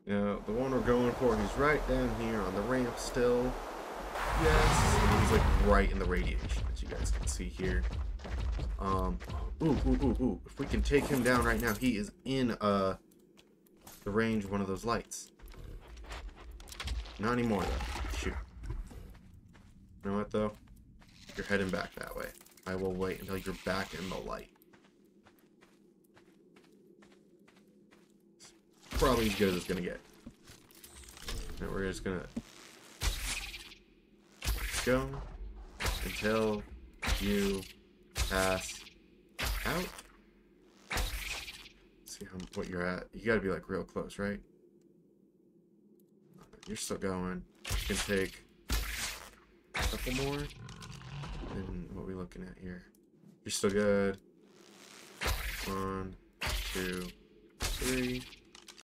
You know, the one we're going for, he's right down here on the ramp still. Yes, he's like right in the radiation, as you guys can see here. Ooh. If we can take him down right now, he is in the range of one of those lights. Not anymore though. Shoot. You know what though? You're heading back that way. I will wait until you're back in the light. Probably as good as it's gonna get. Now we're just gonna go until you pass out. See what you're at. You gotta be like real close, right? You're still going. You can take a couple more. And what are we looking at here? You're still good. 1, 2, 3.